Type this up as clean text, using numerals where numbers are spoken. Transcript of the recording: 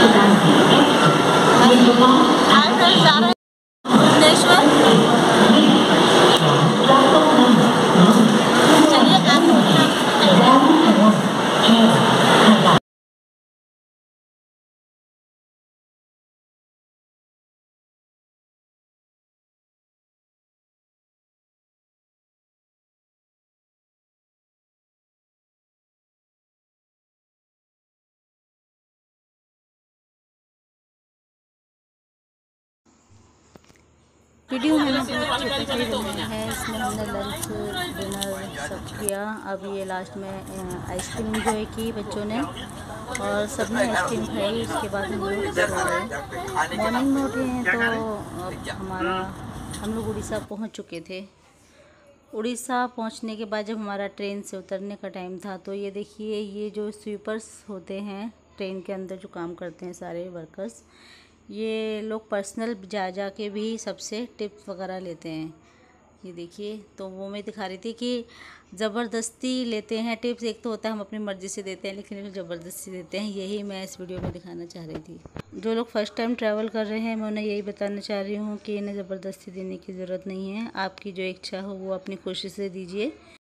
जा रहे हैं भुवनेश्वर। चलिए वीडियो मैंने बहुत छोटी सी बनाई है। इसमें हमने लंच डिनर सब किया। अब ये लास्ट में आइसक्रीम इंजॉय की बच्चों ने और सब ने आइसक्रीम खाई। उसके बाद हम लोग सो गए। मॉर्निंग में उठे हैं तो हम लोग उड़ीसा पहुंच चुके थे। उड़ीसा पहुंचने के बाद जब हमारा ट्रेन से उतरने का टाइम था तो ये देखिए, ये जो स्वीपर्स होते हैं ट्रेन के अंदर जो काम करते हैं सारे वर्कर्स, ये लोग पर्सनल जा के भी सबसे टिप्स वगैरह लेते हैं। ये देखिए, तो वो मैं दिखा रही थी कि ज़बरदस्ती लेते हैं टिप्स। एक तो होता है हम अपनी मर्ज़ी से देते हैं, लेकिन ये ज़बरदस्ती देते हैं। यही मैं इस वीडियो में दिखाना चाह रही थी। जो लोग फ़र्स्ट टाइम ट्रैवल कर रहे हैं मैं उन्हें यही बताना चाह रही हूँ कि इन्हें ज़बरदस्ती देने की ज़रूरत नहीं है। आपकी जो इच्छा हो वो अपनी खुशी से दीजिए।